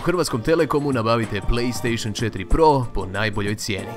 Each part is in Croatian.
Hrvatskom Telekomu nabavite PlayStation 4 Pro po najboljoj cijeni.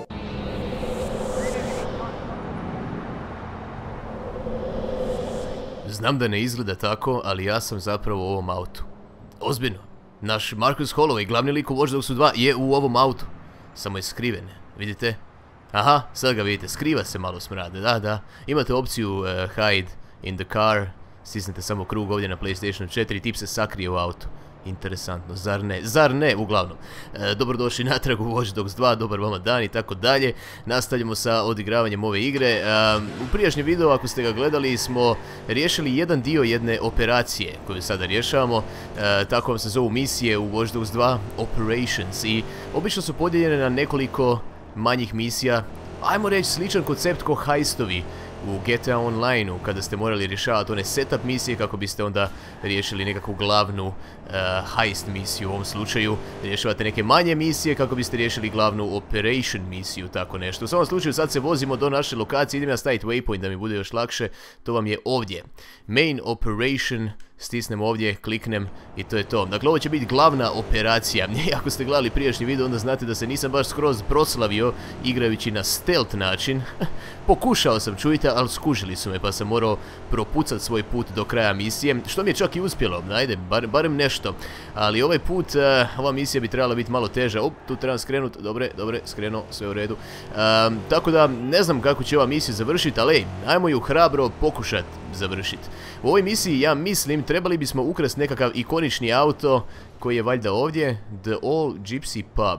Znam da ne izgleda tako, ali ja sam zapravo u ovom autu. Ozbiljno. Naš Marcus Holloway, glavni lik u Watch Dogs 2, je u ovom autu. Samo je skriven. Vidite? Aha, sad ga vidite. Skriva se malo smrade. Da. Imate opciju hide in the car. Stisnete samo krug ovdje na PlayStation 4 i tip se sakrije u autu. Interesantno, zar ne? Zar ne? Uglavnom. Dobrodošli natrag u Watch Dogs 2, dobar vama dan i tako dalje. Nastavljamo sa odigravanjem ove igre. U prijašnjem videu, ako ste ga gledali, smo riješili jedan dio jedne operacije koju sada rješavamo. Tako vam se zovu misije u Watch Dogs 2, Operations. I obično su podijeljene na nekoliko manjih misija. Ajmo reći sličan koncept ko heistovi u GTA Online-u, kada ste morali rješavati one setup misije kako biste onda riješili nekakvu glavnu heist misiju. U ovom slučaju rješavate neke manje misije kako biste riješili glavnu operation misiju, tako nešto. U svakom slučaju sad se vozimo do naše lokacije, idem ja staviti waypoint da mi bude još lakše. To vam je ovdje. Main operation, stisnem ovdje, kliknem i to je to. Dakle, ovo će biti glavna operacija. Ako ste gledali prijašnji video, onda znate da se nisam baš skroz proslavio igrajući na stealth način. Pokušao sam, čujte, ali skužili su me pa sam morao propucat svoj put do kraja misije, što mi je čak i uspjelo. Ajde, barem nešto. Ali ovaj put, ova misija bi trebala biti malo teža. Tu trebam skrenuti, dobre, skrenuo, sve u redu. Tako da, ne znam kako će ova misija završiti, ali ajmo ju hrabro pokušati završiti. U ovoj misiji, ja mislim, trebali bismo ukrasti nekakav ikonični auto koji je valjda ovdje, The All Gypsy Pub.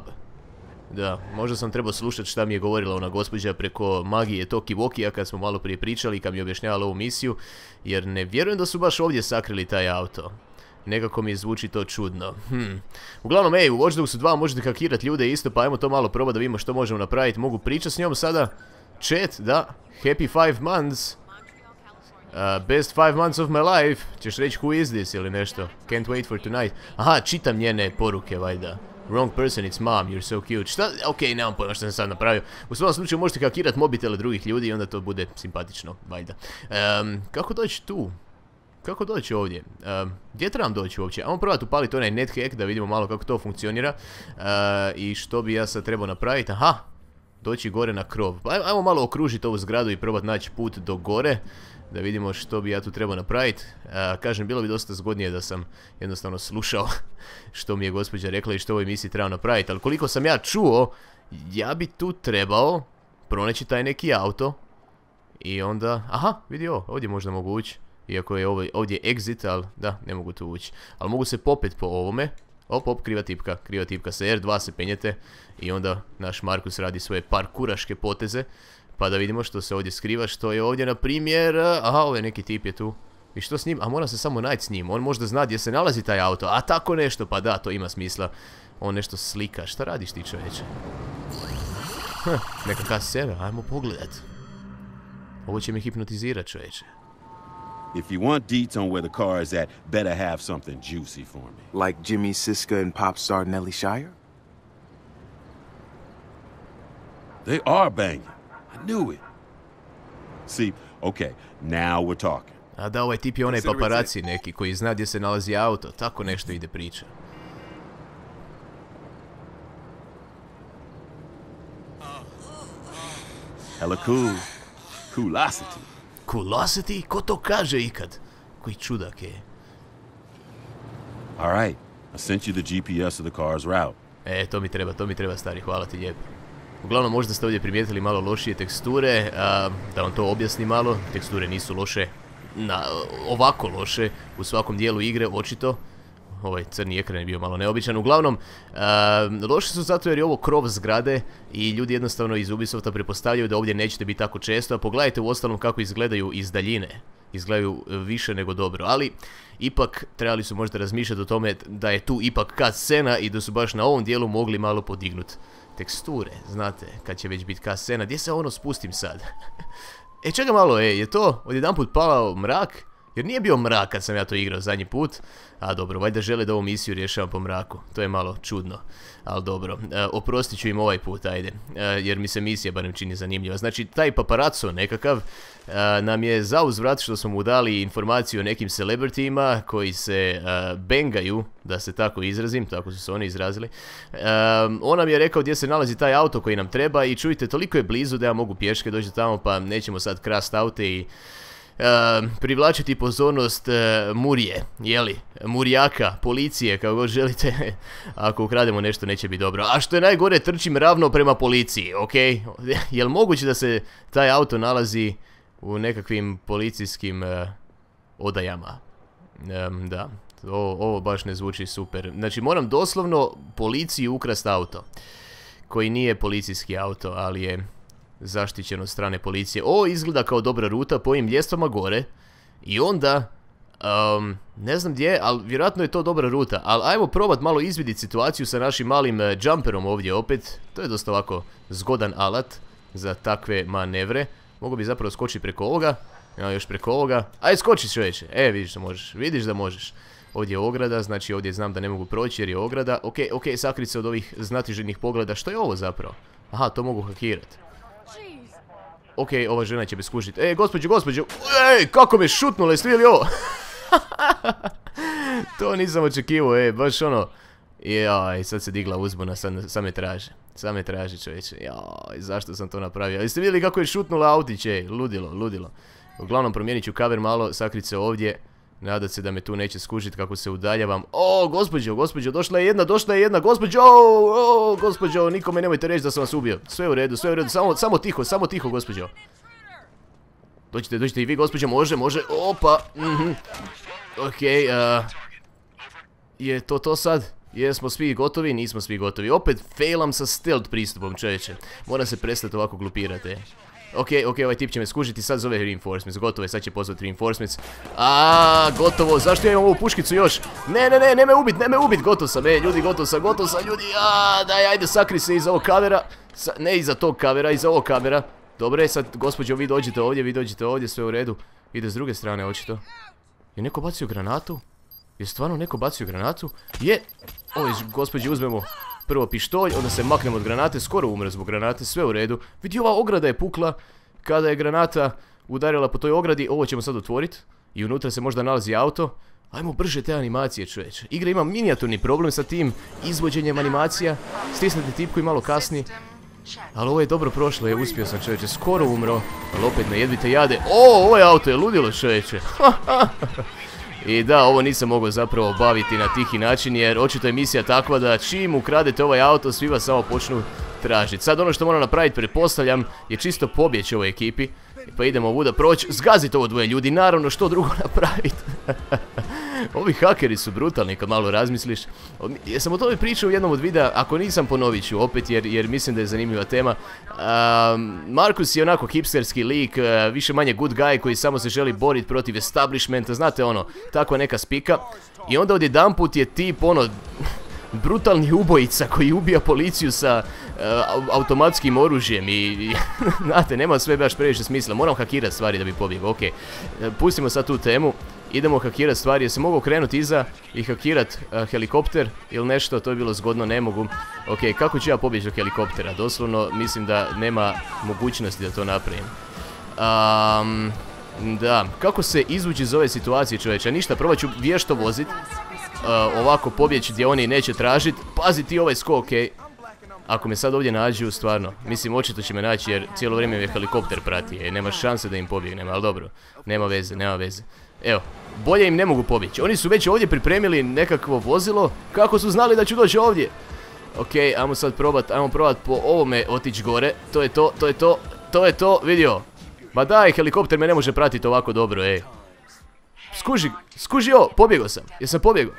Da, možda sam trebao slušati šta mi je govorila ona gospođa preko magije Toki Vokija kad smo malo prije pričali, kad mi je objašnjavala ovu misiju, jer ne vjerujem da su baš ovdje sakrili taj auto. Nekako mi zvuči to čudno. Uglavnom, u Watch Dogs 2 možete hakirati ljude isto, pa ajmo to malo probati da vidimo što možemo napraviti. Mogu pričati s njom sada. Chat, da. Happy 5 months. Best 5 months of my life. Ćeš reći who is this ili nešto. Can't wait for tonight. Aha, čitam njene poruke, valjda. Wrong person, it's mom, you're so cute. Šta? Okej, nemam pojma što sam sad napravio. U svom slučaju možete hakirati mobitele drugih ljudi i onda to bude simpatično, valjda. Kako doći tu? Kako doći ovdje? Gdje trebam doći uopće? Ajmo probati upaliti onaj nethack da vidimo malo kako to funkcionira. I što bi ja sad trebao napraviti? Aha! Doći gore na krov. Ajmo malo okružiti ovu zgradu i probati naći put do gore. Da vidimo što bi ja tu trebao napraviti. Kažem, bilo bi dosta zgodnije da sam jednostavno slušao što mi je gospođa rekla i što u ovoj misiji trebao napraviti. Ali koliko sam ja čuo, ja bi tu trebao pronaći taj neki auto. I onda... Aha, vidi ovo, ovdje možda mogu ući. Iako je ovdje exit, ali da, ne mogu tu ući. Ali mogu se popet po ovome. Op, kriva tipka sa R2 se penjete. I onda naš Marcus radi svoje parkuraške poteze. Pa da vidimo što se ovdje skriva, što je ovdje na primjer... Aha, ovaj neki tip je tu. I što s njim? A moram se samo naći s njim. On možda zna gdje se nalazi taj auto. A tako nešto, pa da, to ima smisla. On nešto slika. Šta radiš ti, čovječe? Nekakva scena, ajmo pogledat. Ovo će me hipnotizirati, čovječe. If you want deets on where the car is at, better have something juicy for me. Like Jimmy Siska and pop star Nelly Shire? They are banging. I knew it. See, okay, now we're talking. A da, ovaj tip je onaj paparaci neki koji zna gdje se nalazi auto. Tako nešto ide priča. Hella cool. Coolosity. Coolosity? Ko to kaže ikad? Koji čudak je. Alright, I sent you the GPS of the car's route. To mi treba stari, hvala ti lijepo. Uglavnom, možda ste ovdje primijetili malo lošije teksture, da vam to objasni malo. Teksture nisu loše, ovako loše, u svakom dijelu igre, očito. Ovaj crni ekran je bio malo neobičan. Uglavnom, loše su zato jer je ovo krov zgrade i ljudi jednostavno iz Ubisofta pretpostavljaju da ovdje nećete biti tako često, a pogledajte u ostalom kako izgledaju iz daljine. Izgledaju više nego dobro, ali ipak trebali su možda razmišljati o tome da je tu ipak cutscena i da su baš na ovom dijelu mogli malo podignuti teksture, znate, kad će već biti cutscena. Gdje se ono spustim sad? Čekaj malo, je to odjedanput palao mrak? Jer nije bio mrak kad sam ja to igrao zadnji put. A dobro, valjda žele da ovu misiju rješavam po mraku. To je malo čudno. Ali dobro, oprostit ću im ovaj put, ajde. Jer mi se misija barem čini zanimljiva. Znači, taj paparaco nekakav nam je zauzvrat što smo mu dali informaciju o nekim celebritima koji se bengaju, da se tako izrazim, tako su se oni izrazili. On nam je rekao gdje se nalazi taj auto koji nam treba i čujte, toliko je blizu da ja mogu pješke doći tamo, pa nećemo sad krast aute i privlačiti pozornost murije, jeli, murijaka, policije, kako god želite. Ako ukrademo nešto neće biti dobro. A što je najgore, trčim ravno prema policiji, ok? Jel moguće da se taj auto nalazi u nekakvim policijskim odajama? Da, ovo baš ne zvuči super. Znači moram doslovno policiji ukrast auto, koji nije policijski auto, ali je zaštićen od strane policije. Ovo izgleda kao dobra ruta po ovim ljestvama gore. I onda ne znam gdje, ali vjerojatno je to dobra ruta. Ali ajmo probat malo izvidjeti situaciju sa našim malim jumperom ovdje opet. To je dosta ovako zgodan alat za takve manevre. Mogu bi zapravo skočiti preko ovoga. Ja još preko ovoga. Ajde skoči čovječe. Vidiš da možeš. Vidiš da možeš. Ovdje je ograda, znači ovdje znam da ne mogu proći jer je ograda. Ok, sakrit se od ovih znatiželjnih pogleda. Što je ovo zapravo? Aha, to mogu hakirati. Ok, ova žena će me skužiti. Gospođo. Kako me šutnulo, jeste vidjeli ovo? To nisam očekivao, baš ono. Jaj, sad se digla uzbuna, sad me traži čovječe. Jaj, zašto sam to napravio? Jeste vidjeli kako je šutnula autiće? Ludilo. Uglavnom promijenit ću cover malo, sakrit se ovdje. Nadat se da me tu neće skužiti kako se udaljavam. Gospođo, došla je jedna, gospođo, nikome nemojte reći da sam vas ubio. Sve u redu, samo tiho, gospođo. Dođite i vi, gospođo, može, opa. Ok, je to sad? Jesmo svi gotovi? Nismo svi gotovi. Opet failam sa stealth pristupom, čovječe. Moram se prestati ovako glupirati. Ok, ovaj tip će me skužiti, sad zove reinforcements, gotovo je, sad će pozvati reinforcements. Gotovo, zašto ja imam ovu puškicu još? Ne me ubit, gotov sam, ljudi, daj, ajde, sakri se iza ovog kavera. Ne iza tog kavera, iza ovog kavera. Dobre, sad, gospođo, vi dođite ovdje, sve u redu. Ide s druge strane, očito. Je neko bacio granatu? Je stvarno neko bacio granatu? Je! Oj, gospođi, uzmemo prvo pištolj, onda se maknemo od granate, skoro umre zbog granate, sve u redu. Vidi, ova ograda je pukla kada je granata udarila po toj ogradi, ovo ćemo sad otvoriti. I unutra se možda nalazi auto. Ajmo brže te animacije, čovječe. Igra ima minijaturni problem sa tim izvođenjem animacija. Stisnete tipku i malo kasni. Ali ovo je dobro prošlo, uspio sam, čovječe, skoro umro. Ali opet ne jedvite jade. Ovo je auto je ludilo, čovječe. I da, ovo nisam mogao zapravo obaviti na tihi način jer očito je misija takva da čim ukradete ovaj auto svi vas samo počnu tražiti. Sad ono što moram napraviti, pretpostavljam, je čisto pobjeći ovoj ekipi. Pa idemo ovuda proći, zgaziti ovo dvoje ljudi, naravno što drugo napraviti. Ovi hakeri su brutalni kad malo razmisliš. Jesam o tome pričao u jednom od videa, ako nisam ponovit ću opet jer mislim da je zanimljiva tema. Marcus je onako hipsterski lik, više manje good guy koji samo se želi boriti protiv establishmenta, znate ono, takva neka spika. I onda odjedanput je tip ono brutalni ubojica koji ubija policiju sa automatskim oružjem i znate, nema sve baš previše smisla. Moram hakirati stvari da bi pobjegao, ok. Pustimo sad tu temu. Idemo hakirati stvari, se mogu krenuti iza i hakirati helikopter ili nešto, to je bilo zgodno, ne mogu. Ok, kako ću ja pobjeći do helikoptera? Doslovno mislim da nema mogućnosti da to napravim. Da, kako se izvući iz ove situacije, čovječe? Ništa, probat ću vješto vozit. Ovako pobjeći gdje oni neće tražiti. Pazi ti ovaj skok, ok. Ako me sad ovdje nađu, stvarno, mislim očito će me naći jer cijelo vrijeme me helikopter prati. Nema šanse da im pobjegnem, ali dobro, nema veze. Evo, bolje im ne mogu pobjeći. Oni su već ovdje pripremili nekakvo vozilo. Kako su znali da ću doći ovdje? Ok, ajmo sad ajmo probat po ovome otići gore. To je to, vidio. Ma daj, helikopter me ne može pratiti ovako dobro, ej. Skuži ovo, pobjegao sam. Jesam pobjegao?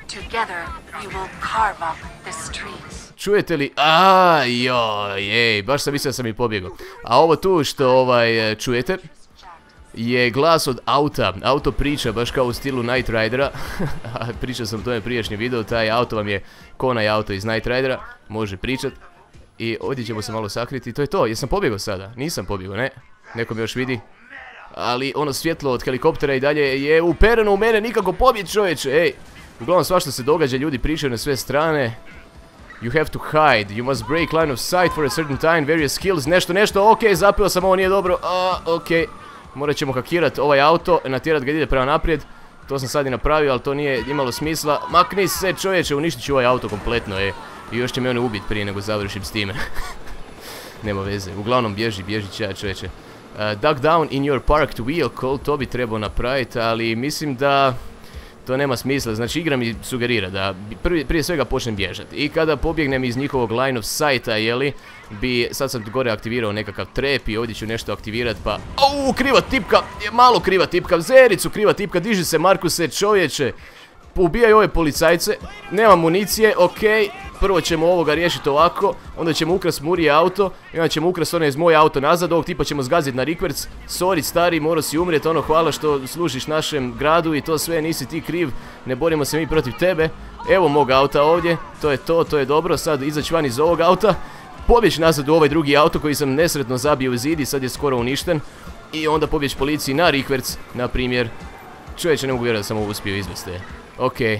Čujete li? Joj, baš sam mislio da sam i pobjegao. A ovo tu što čujete je glas od auta. Auto priča baš kao u stilu Knight Ridera. Pričao sam o tome prijašnji video. Taj auto vam je ko onaj auto iz Knight Ridera. Može pričat. I ovdje ćemo se malo sakriti. To je to. Jesam pobjegao sada? Nisam pobjegao, ne? Neko me još vidi? Ali ono svjetlo od helikoptera i dalje je upereno u mene, nikako pobjeći čovječe, ej. Uglavnom svašta se događa, ljudi pričaju na sve strane. You have to hide, you must break line of sight for a certain time, various skills, nešto, okej, zapeo sam, ovo nije dobro, okej. Morat ćemo hakirati ovaj auto, natjerat ga ide prema naprijed. To sam sad i napravio, ali to nije imalo smisla. Makni se čovječe, uništit ću ovaj auto kompletno, I još će me oni ubiti prije nego završim s time. Nema veze, uglavnom bježi čovječe. Duck down in your parked vehicle, to bi trebao napraviti, ali mislim da to nema smisla. Znači igra mi sugerira da prije svega počnem bježati. I kada pobjegnem iz njihovog line of sighta, jeli, sad sam gore aktivirao nekakav trap i ovdje ću nešto aktivirati, pa... kriva tipka, malo kriva tipka, zericu kriva tipka, diži se Markuse, čovječe. Ubijaj ove policajce, nema municije, okej. Prvo ćemo ovoga riješiti ovako, onda ćemo ukrasti Murije auto, i onda ćemo ukrasti onaj iz moj auto nazad, ovog tipa ćemo zgaziti na rikverc. Sorry stari, morao si umrijeti, hvala što služiš našem gradu i to sve, nisi ti kriv, ne borimo se mi protiv tebe. Evo mog auta ovdje, to je dobro, sad izaći van iz ovog auta, pobjeći nazad u ovaj drugi auto koji sam nesretno zabio u zid i sad je skoro uništen. I onda pobjeći policiji na rikverc, na primjer. Čovječe, ne mogu vjerovati da sam ovo uspio izvesti. Okej.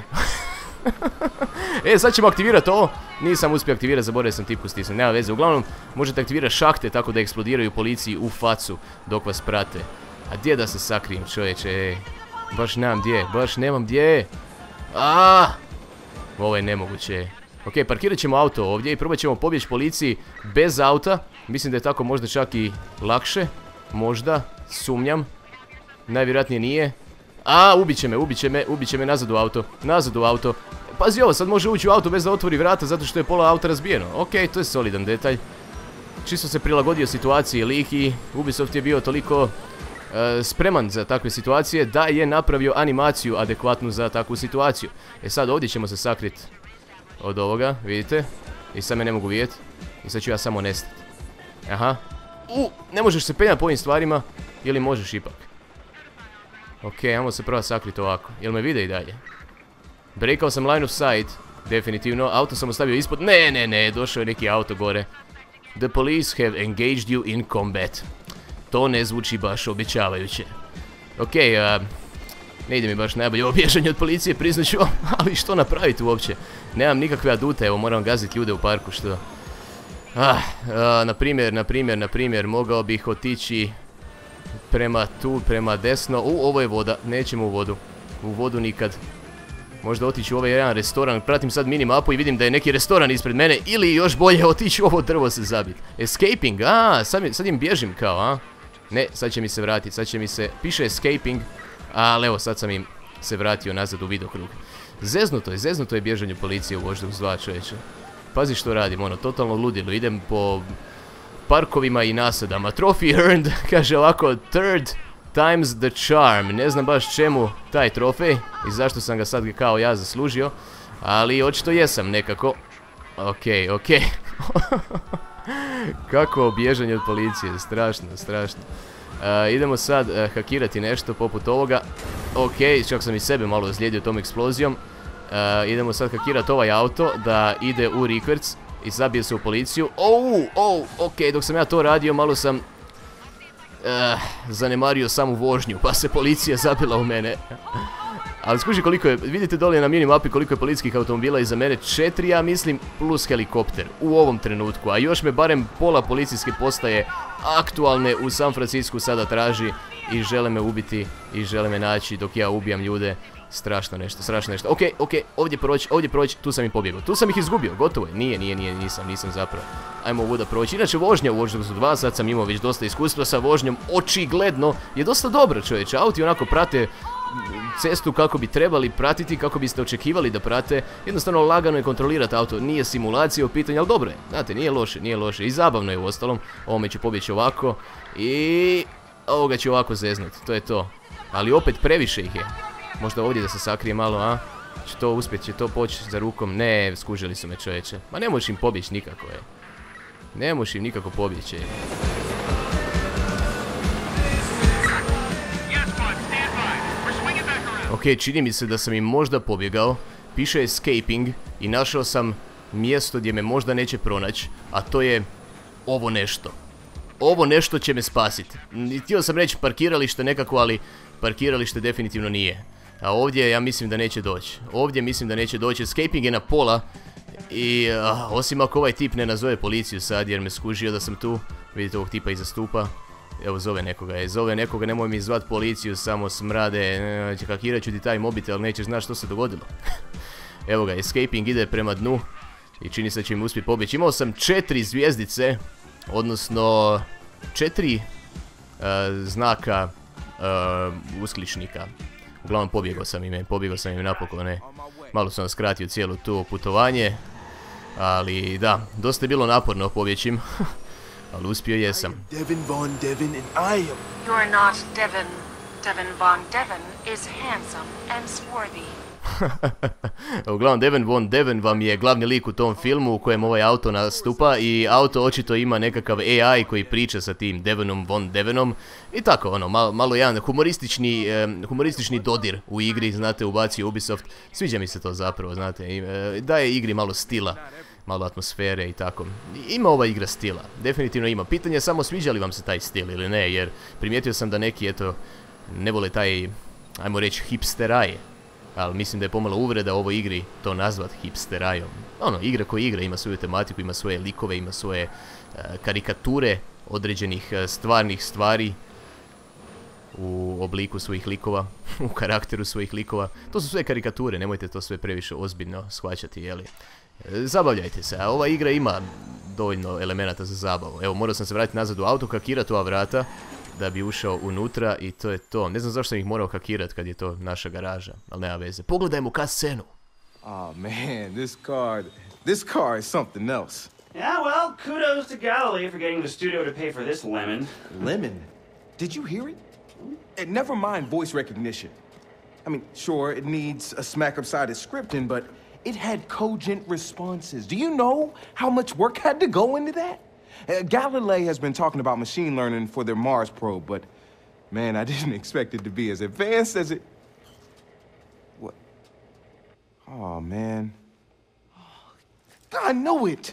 Sad ćemo aktivirati ovo. Nisam uspio aktivirati, zaboravio sam tipku stisnuti, nema veze. Uglavnom, možete aktivirati šahte tako da eksplodiraju policiji u facu dok vas prate. A gdje da se sakrijem, čovječe, baš nemam gdje. Ovo je nemoguće. Okej, parkirat ćemo auto ovdje i probat ćemo pobjeći policiji bez auta. Mislim da je tako možda čak i lakše. Možda, sumnjam. Najvjerojatnije nije. Ubit će me nazad u auto. Pazi ovo, sad može ući u auto bez da otvori vrata zato što je pola auta razbijeno. Okej, to je solidan detalj. Čisto se prilagodio situaciji lik i Ubisoft je bio toliko spreman za takve situacije da je napravio animaciju adekvatnu za takvu situaciju. Sad ovdje ćemo se sakriti od ovoga, vidite. I sad me ne mogu vidjeti. I sad ću ja samo nestati. Ne možeš se penjati po ovim stvarima ili možeš ipak? Okej, ajmo se prvo sakriti ovako. Jel me vide i dalje? Breakao sam line of sight, definitivno. Auto sam ostavio ispod. Ne, došao je neki auto gore. The police have engaged you in combat. To ne zvuči baš obećavajuće. Okej, ne ide mi baš najbolje ovo bježanje od policije, priznaću, ali što napraviti uopće? Nemam nikakve adute, evo moram gaziti ljude u parku, što... Na primjer, mogao bih otići prema tu, prema desno. Ovo je voda, nećemo u vodu. U vodu nikad. Možda otići u ovaj jedan restoran, pratim sad minimapu i vidim da je neki restoran ispred mene. Ili još bolje otići u ovo drvo se zabiti. Escaping, sad im bježim kao, Ne, sad će mi se vratiti, piše escaping. Ali evo, sad sam im se vratio nazad u vidokrug. Zeznuto je bježanje policije u Watch Dogs 2, čovječe. Pazi što radim, totalno ludilo, idem po parkovima i nasadama. Trophy earned, kaže ovako, third times the charm. Ne znam baš čemu taj trofej i zašto sam ga sad kao ja zaslužio, ali očito jesam nekako. Okej. Kako bježanje od policije, strašno. Idemo sad hakirati nešto poput ovoga. Okej, čak sam i sebe malo ozlijedio tom eksplozijom. Idemo sad hakirati ovaj auto da ide u rikverc i zabije se u policiju. Okej, dok sam ja to radio malo sam zanemario samu vožnju pa se policija zabila u mene. Ali skuži koliko je, vidite dolje na minimapi koliko je policijskih automobila iza mene, 4 ja mislim plus helikopter u ovom trenutku, a još me barem pola policijske postaje aktualne u San Francisku sada traži i žele me ubiti i žele me naći dok ja ubijam ljude. Strašno nešto. Okej, ovdje proći, tu sam ih pobjegao. Tu sam ih izgubio, gotovo je. Nisam zapravo. Ajmo ovuda proći. Inače vožnja u Watch Dogs 2, sad sam imao već dosta iskustva sa vožnjom, očigledno je dosta dobro, čovječe. Auti onako prate cestu kako bi trebali pratiti, kako biste očekivali da prate. Jednostavno lagano je kontrolirati auto, nije simulacija u pitanju, ali dobro je. Znate, nije loše i zabavno je u ostalom. Ovome ću pobjeći ovako i ovoga ću ovako zeznuti, to je to. Ali opet previše ih je. Možda ovdje da se sakrije malo, Će to uspjeti, će to poći za rukom. Ne, skužili su me, čovječe. Ma ne možeš im pobjeći nikako, Ne možeš im nikako pobjeći, Okej, čini mi se da sam im možda pobjegao. Piše escaping i našao sam mjesto gdje me možda neće pronaći, a to je ovo nešto. ovo nešto će me spasiti. Htio sam reći parkiralište nekako, ali parkiralište definitivno nije. A ovdje ja mislim da neće doći. Ovdje mislim da neće doći. Escaping je na pola. I osim ako ovaj tip ne nazove policiju sad jer me skužio da sam tu. Vidite ovog tipa iza stupa. Evo zove nekoga, nemoj mi zvat policiju, samo smrade. Hakirat ću ti taj mobitel, nećeš znaš što se dogodilo. Evo ga, escaping ide prema dnu. I čini se da će mi uspjeti pobjeći. Imao sam 4 zvjezdice. Odnosno 4 znaka uskličnika. Uglavnom pobjegao sam im napokon, ne. Malo sam skratio cijelo to putovanje. Ali da, dosta je bilo naporno pobjećim. Ali uspio jesam. Devin Von Devin and I am. You're not Devin. Devin Von Devin is handsome and swarthy. Uglavnom, Devin Von Devin vam je glavni lik u tom filmu u kojem ovaj auto nastupa i auto očito ima nekakav AI koji priča sa tim Devinom Von Devinom i tako, ono, malo jedan humoristični dodir u igri, znate, ubacio Ubisoft. Sviđa mi se to zapravo, znate, daje igri malo stila, malo atmosfere i tako. Ima ova igra stila, definitivno ima. Pitanje je samo sviđa li vam se taj stil ili ne, jer primijetio sam da neki, eto, ne vole taj, ajmo reći, hipsteraj. Ali mislim da je pomalo uvreda ovoj igri to nazvat hipsterajom. Ono, igra koja igra, ima svoju tematiku, ima svoje likove, ima svoje karikature određenih stvarnih stvari u obliku svojih likova, u karakteru svojih likova. To su sve karikature, nemojte to sve previše ozbiljno shvaćati, jeli. Zabavljajte se, a ova igra ima dovoljno elemenata za zabavu. Evo, morao sam se vratiti nazad u auto, hakirati ova vrata da bi ušao unutra i to je to. Ne znam zašto sam ih morao hakirati kad je to naša garaža, ali nema veze. Pogledajmo kascenu. Oh man, this car is something else. Yeah, well, kudos to Galilee for getting the studio to pay for this lemon. Lemon? Did you hear it? Never mind voice recognition. I mean, sure, it needs a smack-up-sided scripting, but it had cogent responses. Do you know how much work had to go into that? Galilee has been talking about machine learning for their Mars probe, but man, I didn't expect it to be as advanced as it... What? Oh, man. I know it!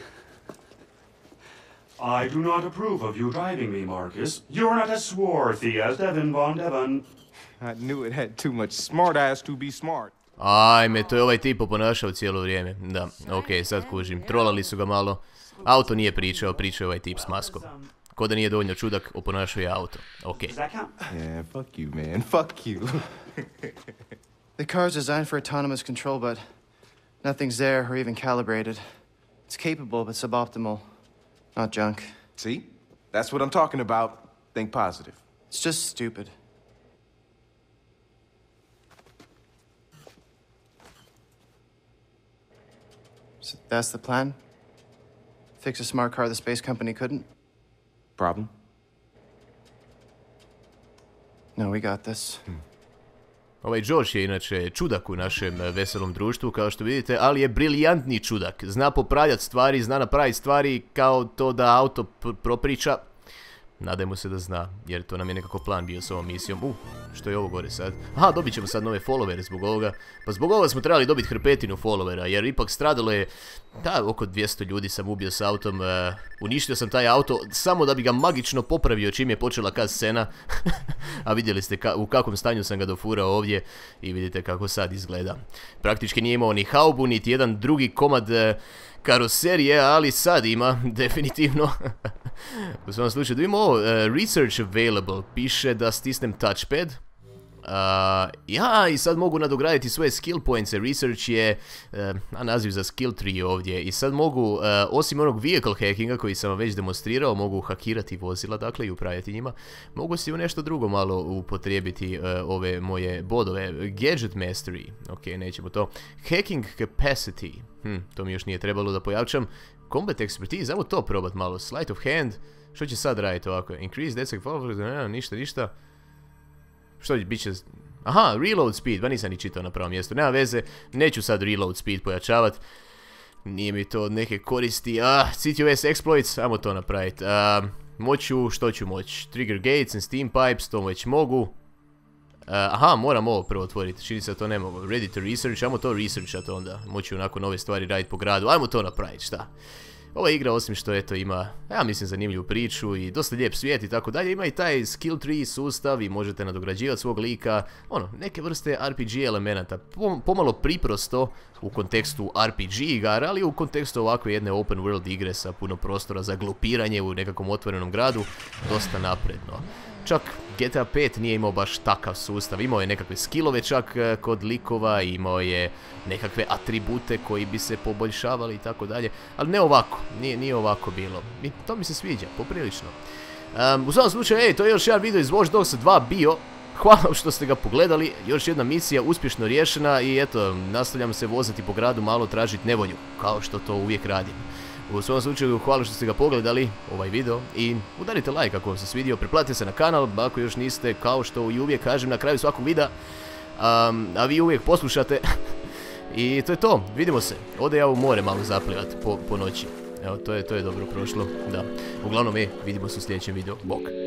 I do not approve of you driving me, Marcus. You're not as swarthy as Devin Von Devin. I knew it had too much smart ass to be smart. Ajme, to je ovaj tip oponašao cijelo vrijeme. Da, okej, sad kužim. Trolali su ga malo. Auto nije pričao je ovaj tip s maskom. Ko da nije dovoljno čudak, oponašao je auto. Okej. Yeah, fuck you, man. Fuck you. The car's designed for autonomous control, but nothing's there or even calibrated. It's capable, but suboptimal. Not junk. See? That's what I'm talking about. Think positive. It's just stupid. So that's the plan? Fix a smart car the space company couldn't? Problem? No, we got this. Ovaj Josh je inače čudak u našem veselom društvu, kao što vidite, ali je briljantni čudak. Zna popravljati stvari, zna napraviti stvari kao to da auto propriča. Nadajmo se da zna, jer to nam je nekako plan bio s ovom misijom. Što je ovo gore sad? Aha, dobit ćemo sad nove followere zbog ovoga. Pa zbog ovoga smo trebali dobiti hrpetinu followera, jer ipak stradalo je... Da, oko 200 ljudi sam ubio s autom. Uništio sam taj auto samo da bi ga magično popravio čim je počela kad scena. A vidjeli ste u kakvom stanju sam ga dofurao ovdje i vidite kako sad izgleda. Praktički nije imao ni haubu, niti jedan drugi komad karoserije, ali sad ima, definitivno. U svom slučaju, da imamo ovo, research available, piše da stisnem touchpad. Ja, i sad mogu nadograditi svoje skill points, research je naziv za skill tree ovdje. I sad mogu, osim onog vehicle hackinga koji sam vam već demonstrirao, mogu hakirati vozila, dakle, i upravljati njima. Mogu si u nešto drugo malo upotrijebiti ove moje bodove. Gadget mastery, ok, nećemo to. Hacking capacity, to mi još nije trebalo da pojačam. Combat expertise, ajmo to probat malo. Sleight of hand, što će sad raditi ovako? Increase death followers, ništa. Što bit će... Aha, reload speed, ba nisam ni čitao na prvom mjestu, nema veze, neću sad reload speed pojačavat. Nije mi to od neke koristi. CTOS exploits, ajmo to napraviti. Moću, što ću moći? Trigger gates and steam pipes, to već mogu. Aha, moram ovo prvo otvoriti, čini se da to ne mogu. Ready to research, ajmo to researchat onda. Moću onako nove stvari raditi po gradu, ajmo to napraviti, šta? ova igra, osim što eto ima, ja mislim, zanimljivu priču i dosta lijep svijet i tako dalje, ima i taj skill tree sustav i možete nadograđivati svog lika, ono, neke vrste RPG elemenata, pomalo priprosto u kontekstu RPG igara, ali u kontekstu ovakve jedne open world igre sa puno prostora za glupiranje u nekakvom otvorenom gradu, dosta napredno. Čak GTA 5 nije imao baš takav sustav, imao je nekakve skillove čak kod likova, imao je nekakve atribute koji bi se poboljšavali i tako dalje, ali ne ovako, nije ovako bilo. I to mi se sviđa, poprilično. U svakom slučaju, to je još jedan video iz Watch Dogs 2 bio. Hvala što ste ga pogledali, još jedna misija uspješno riješena i eto, nastavljam se vozati po gradu, malo tražiti nevolju, kao što to uvijek radim. U svom slučaju, hvala što ste ga pogledali, ovaj video, i udarite like ako vam se svidio, preplatite se na kanal, ako još niste, kao što i uvijek kažem na kraju svakog videa, a vi uvijek poslušate. I to je to, vidimo se, ode ja u more malo zaplivat po noći. Evo, to je dobro prošlo, da. Uglavnom, vidimo se u sljedećem videu, bok.